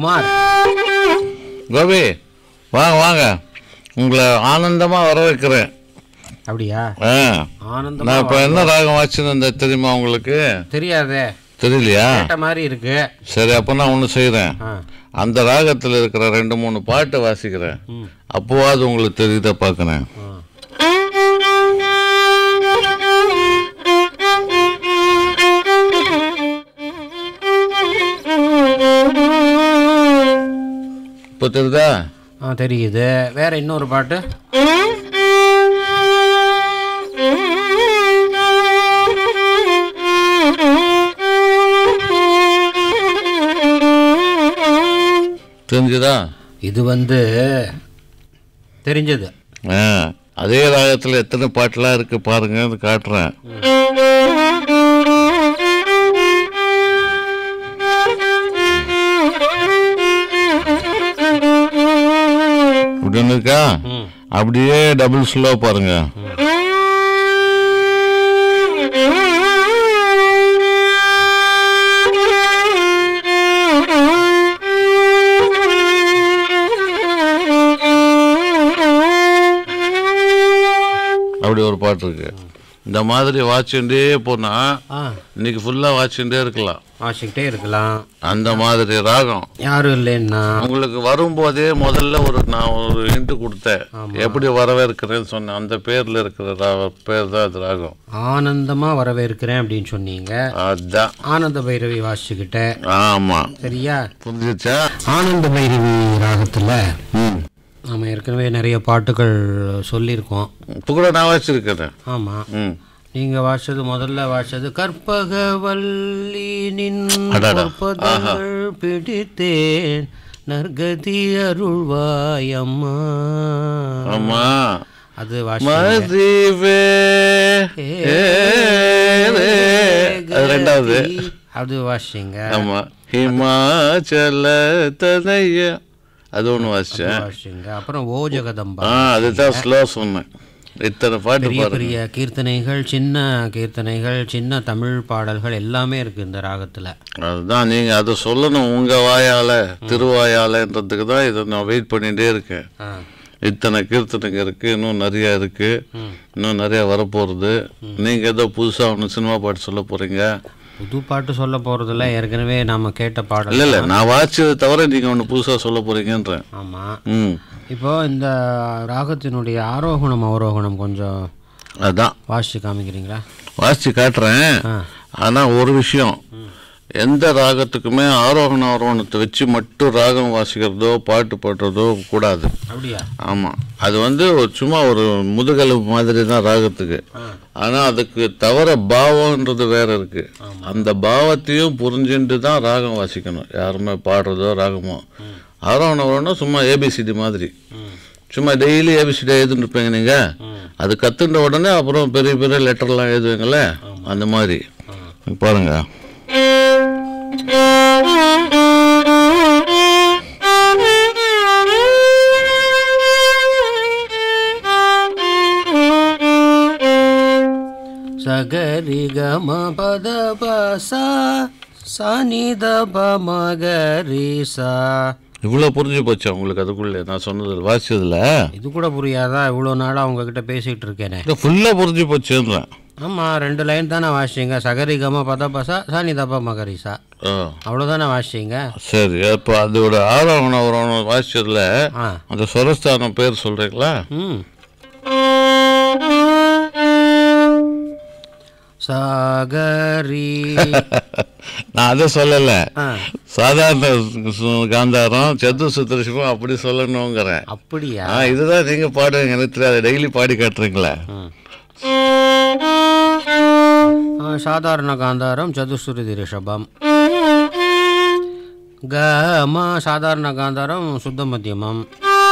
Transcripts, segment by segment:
குமார். கோபி, வாங்க வாங்க, உங்களை ஆனந்தமாக வர வைக்கிறேன். அப்படியா? ஆனந்தம். நான் இப்போ என்ன ராகம் வாசிச்சிருந்தேன் தெரியுமா உங்களுக்கு? தெரியாதே. தெரியலையா? மாதிரி இருக்கு. சரி, அப்போ நான் ஒன்று செய்கிறேன். அந்த ராகத்தில் இருக்கிற 2-3 பாட்டு வாசிக்கிறேன். அப்போவாது உங்களுக்கு தெரியுதா பார்க்குறேன். இப்போ தெரியுதா? தெரியுது. வேற இன்னொரு பாட்டு. தெரிஞ்சுதா? இது தெரிஞ்சது. அதே ராகத்தில் எத்தனை பாட்டுலாம் இருக்கு பாருங்க, அது காட்டுறேன். இப்படி இருக்கா? அப்படியே டபுள் ஸ்லோ பாருங்க. அப்படி ஒரு பாட்டு இருக்கு. இந்த மாதிரி வாட்சிண்டே போனா இன்னைக்கு ஃபுல்லா வாட்சிண்டே இருக்கலாம். அந்த மாதிரி ராகம் யாரும் இல்லைன்னா உங்களுக்கு வரும்போதே முதல்ல நான் ஒரு ஹிண்ட் கொடுத்தேன். எப்படி வரவேற்கிறேன்னு சொன்னேன். அந்த பேர்ல இருக்கிற பேர் தான் அது ராகம். ஆனந்தமா வரவேற்கிறேன் அப்படின்னு சொன்னீங்க. அதான் ஆனந்த பைரவி வாசிச்சுக்கிட்டேன். ஆமா, சரியா? புரிஞ்சுச்சா? ஆனந்த பைரவி ராகத்துல நம்ம ஏற்கனவே நிறைய பாட்டுகள் சொல்லியிருக்கோம். இப்போ கூட நான் வாசிச்சிருக்கிறேன். ஆமாம், நீங்கள் வாசிச்சது முதல்ல வாசிச்சது கற்பகவல்லி நின் பிடித்தேன் நற்கதி அருள்வாய் அம்மா. ஆமா, அது ரெண்டாவது அது வாசிங்க. ஆமா, ஹிமாச்சல தனைய அது ஒன்று வாசிச்சேன். அப்புறம் ஓ ஜெகதம்பா, அதுதான் ஸ்லோ சொன்னேன். இத்தனை பாட்டு, பெரிய பெரிய கீர்த்தனைகள், சின்ன கீர்த்தனைகள், சின்ன தமிழ் பாடல்கள் எல்லாமே இருக்கு இந்த ராகத்துல. அதுதான் நீங்க அதை சொல்லணும் உங்க வாயால, திருவாயாலன்றதுக்கு தான் இதை நான் வெயிட் பண்ணிட்டே இருக்கேன். இத்தனை கீர்த்தனைங்க இருக்கு, இன்னும் நிறைய இருக்கு, இன்னும் நிறைய வரப்போறது. நீங்க ஏதோ புதுசா ஒன்று சினிமா பாட்டு சொல்ல போறீங்க. புது பாட்டு சொல்ல போறதில்ல, ஏற்கனவே நாம கேட்ட பாடல். இல்ல நான் வாசிச்சதை தவிர நீங்க ஒன்று புதுசா சொல்ல போறீங்கன்றேன். ஆமா. இப்போ இந்த ராகத்தினுடைய ஆரோகணம் அவரோகணம் கொஞ்சம் அதான் வாசிச்சு காமிக்கிறீங்களா? வாசிச்சு காட்டுறேன். ஆனா ஒரு விஷயம், எந்த ராகத்துக்குமே ஆரோகண அவரோகணத்தை வச்சு மட்டும் ராகம் வாசிக்கிறதோ பாட்டு பாடுறதோ கூடாது. அப்படியா? ஆமாம், அது சும்மா ஒரு முதுகெலும்பு மாதிரி தான் ராகத்துக்கு. ஆனால் அதுக்கு தவிர பாவம்ன்றது வேற இருக்கு. அந்த பாவத்தையும் புரிஞ்சுட்டு தான் ராகம் வாசிக்கணும். யாருமே பாடுறதோ ராகமோ. ஆரோகண அவரோகணம் சும்மா ஏபிசிடி மாதிரி, சும்மா டெய்லி ஏபிசிடி எழுதுன்னு இருப்பீங்க நீங்கள். அது கற்றுன்ற உடனே அப்புறம் பெரிய பெரிய லெட்டர்லாம் எழுதுவீங்களே, அந்த மாதிரி பாருங்க. சகரி கம பத பசா சனி தப மகரி சா. இவ்வளோ புரிஞ்சு போச்சா உங்களுக்கு? அதுக்குள்ளே நான் சொன்னது வாசிச்சதுல இது கூட புரியாதா? இவ்வளோ நாளாக உங்ககிட்ட பேசிகிட்டு இருக்கேனே. ஃபுல்லாக புரிஞ்சு போச்சுன்றேன். ஆமாம், 2 லைன் தானே வாசிச்சிங்க. சகரி கம பத பசா சனி தப மகரிசா, அவ்வளோதானே வாசிச்சிங்க. சரி, இப்போ அதோட ஆரோகணம் அவரோகணம் வாசிச்சதுல அந்த சொரஸ்தானம் பேர் சொல்கிறீங்களா? சாகரி. நான் அதை சொல்லல, சாதாரண காந்தாரம் சதுசுத்திரம் அப்படி சொல்லணுங்கிறேன். அப்படியா? இதுதான் நீங்க பாடுவீங்க, எனக்கு தெரியாது. டெய்லி பாடி காட்டுறீங்களா? சாதாரண காந்தாரம் சதுஸ்ருதி ரிஷபம். கம சாதாரண காந்தாரம் சுத்த மத்தியமம்.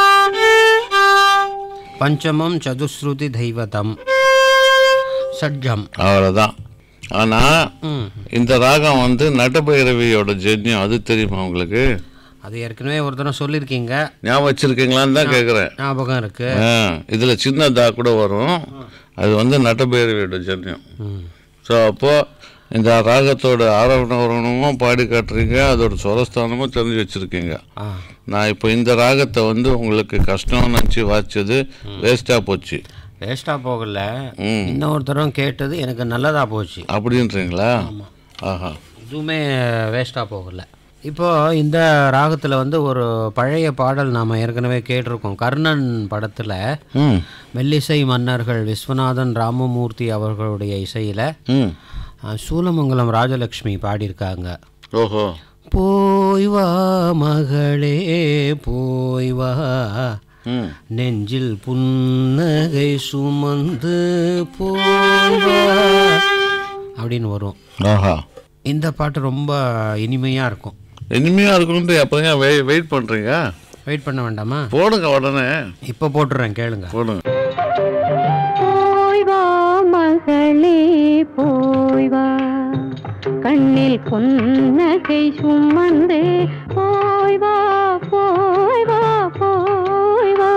பஞ்சமம் சதுஸ்ருதி தெய்வதம். சட்ஜம். அவ்வளோதான். ஆனால் இந்த ராகம் நடபைரவியோட ஜென்யம், அது தெரியுமா உங்களுக்கு? அது ஏற்கனவே ஒரு தடவை சொல்லியிருக்கீங்க. ஞாபகம் வச்சிருக்கீங்களான்னு தான் கேட்குறேன். ஞாபகம் இருக்கு. இதில் சின்னதா கூட வரும். அது நடபைரவியோட ஜென்யம். ஸோ அப்போது இந்த ராகத்தோட ஆரோகணமும் பாடி காட்டுறீங்க, அதோட சுரஸ்தானமும் தெரிஞ்சு வச்சுருக்கீங்க. நான் இப்போ இந்த ராகத்தை வந்து உங்களுக்கு கஷ்டம்னு நினச்சி வாய்ச்சது வேஸ்ட்டாக போச்சு. வேஸ்ட்டாக போகல, இன்னொருத்தரும் கேட்டது எனக்கு நல்லதாக போச்சு அப்படின்றீங்களா? ஆஹா, இதுவுமே வேஸ்ட்டாக போகல. இப்போது இந்த ராகத்தில் வந்து ஒரு பழைய பாடல் நாம் ஏற்கனவே கேட்டிருக்கோம். கர்ணன் படத்தில் மெல்லிசை மன்னர்கள் விஸ்வநாதன் ராமமூர்த்தி அவர்களுடைய இசையில் சூலமங்கலம் ராஜலக்ஷ்மி பாடியிருக்காங்க. ஓஹோ. போய் வா மகளே போய் வா, நெஞ்சில் புன்னகை சுமந்து போய் வா அப்படின்னு வரும். ஆஹா, இந்த பாட்டு ரொம்ப இனிமையாக இருக்கும். இனிமையாக இருக்குன்ட்டு எப்போங்க வெயிட் பண்ணுறீங்க? வெயிட் பண்ண வேண்டாமா? போடுங்க உடனே. இப்போ போட்டுறேன், கேளுங்க. போடுங்க. போய் வா மகளே போய் வா, கண்ணில் புன்னகை சுமந்து போய் வா போய் வா போய் வா.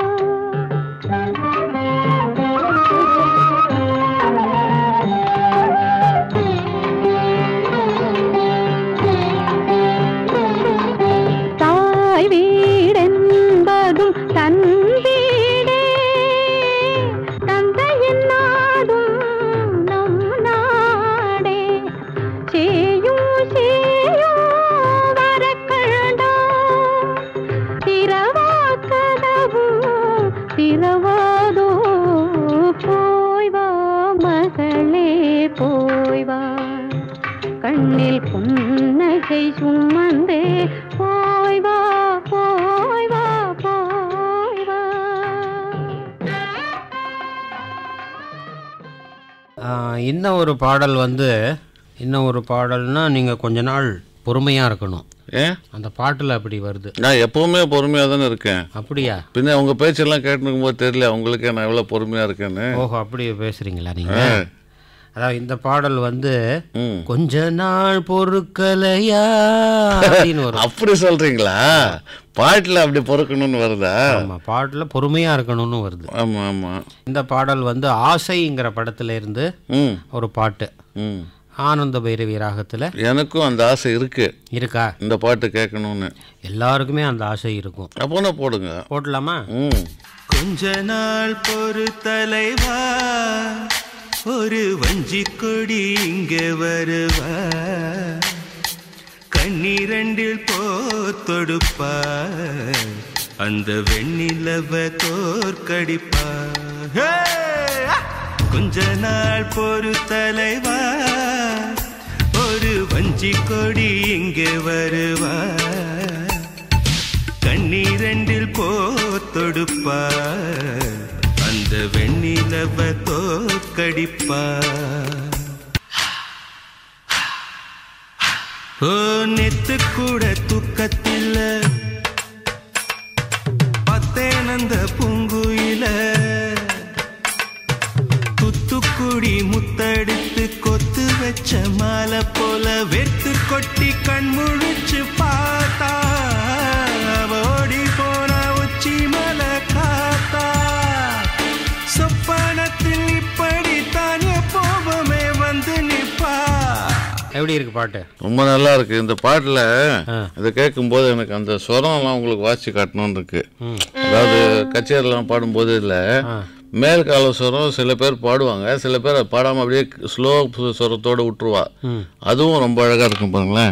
தாய் வீடென்பதும் தன் வீடே, தந்தையின் நாடும் நம் நாடே, சேயும் சேயும் வரக்கண்டா, திரவா கதவும் திரவாதோ. போய் வா மகளே போய் வா, கண்ணில் புன்னகை சுமந்தே போய் வா போய் வா போய் வா. இன்னும் ஒரு பாடல் வந்து, இன்னும் ஒரு பாடல்னா நீங்கள் கொஞ்ச நாள் பொறுமையாக இருக்கணும். ஏன் அந்த பாட்டில் அப்படி வருது. நான் எப்பவுமே பொறுமையாக தானே இருக்கேன். அப்படியா? பின்ன உங்க பேச்செல்லாம் கேட்டுக்கும் போது தெரியல உங்களுக்கே நான் எவ்வளோ பொறுமையாக இருக்கேன்னு. ஓஹோ, அப்படி பேசுகிறீங்களா நீங்கள்? அதாவது இந்த பாடல் வந்து கொஞ்ச நாள் பொறுக்கலையா அப்படின்னு வரும். அப்படி சொல்றீங்களா? பாட்டில் அப்படி பொறுக்கணும்னு வருதா? ஆமாம், பாட்டில் பொறுமையாக இருக்கணும்னு வருது. ஆமாம் ஆமாம். இந்த பாடல் வந்து ஆசைங்கிற படத்துல இருந்து ஒரு பாட்டு. ஆனந்த பைரவி ராகத்தில். எனக்கும் அந்த ஆசை இருக்கு. இருக்கா? இந்த பாட்டு கேட்கணும்னு எல்லாருக்குமே அந்த ஆசை இருக்கும். அப்போனா போடுங்க. போடலாமா? கொஞ்ச நாள் பொறு தலைவா, ஒரு வஞ்சி கொடி இங்க வருவா, கண்ணீரண்டில் போத்தொடுப்பா, அந்த வெண்ணிலவ தோற்கடிப்பா. கொஞ்ச நாள் பொறு தலைவா, ஒரு வஞ்சி கொடி இங்க வருவா, கண்ணீரண்டில் போத்தொடுப்பா, அந்த வெண்ணிலவ தோற்கடிப்பா. ஓ நெத்து கூட தூக்கத்தில்ல, பத்தேனந்த பூங்குயில, துத்துக்குடி முத்தடித்து கொத்து வச்ச மாலை போல வெத்து கொட்டி கண் முழிச்சு பார்த்தா, ஓடி போன உச்சி மலை காத்தா, சொப்பனத்தில் இப்படித்தான் எப்போவுமே வந்து நிப்பா. எப்படி இருக்கு பாட்டு? ரொம்ப நல்லா இருக்கு. இந்த பாட்டில் இதை கேட்கும்போது எனக்கு அந்த ஸ்வரம்லாம் உங்களுக்கு வாசி காட்டணும்னு இருக்கு. அதாவது கச்சேரிலாம் பாடும்போது இல்லை, மேல்கால ஸ்வரம் சில பேர் பாடுவாங்க, சில பேர் பாடாமல் அப்படியே ஸ்லோ ஸ்வரத்தோடு விட்டுருவா. அதுவும் ரொம்ப அழகாக இருக்கும் பாருங்களேன்.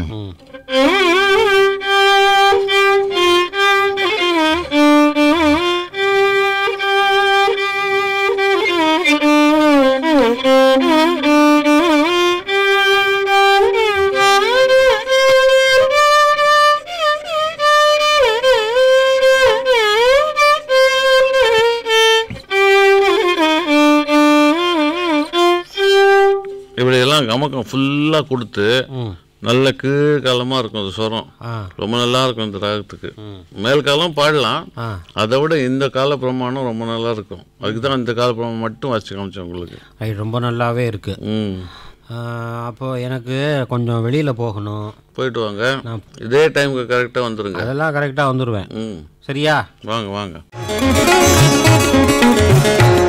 இப்படியெல்லாம் கமக்கம் ஃபுல்லாக கொடுத்து நல்ல கீழ்காலமாக இருக்கும் அந்த ஸ்வரம். ரொம்ப நல்லா இருக்கும் இந்த ராகத்துக்கு. மேல்காலம் பாடலாம், அதை விட இந்த கால பிரமாணம் ரொம்ப நல்லா இருக்கும். அதுக்கு தான் இந்த கால பிரமாணம் மட்டும் வச்சு காமிச்சேன் உங்களுக்கு. அது ரொம்ப நல்லாவே இருக்கு. அப்போது எனக்கு கொஞ்சம் வெளியில் போகணும். போயிட்டு வாங்க. இதே டைமுக்கு கரெக்டாக வந்துடுங்க. அதெல்லாம் கரெக்டாக வந்துடுவேன். சரியா? வாங்க வாங்க.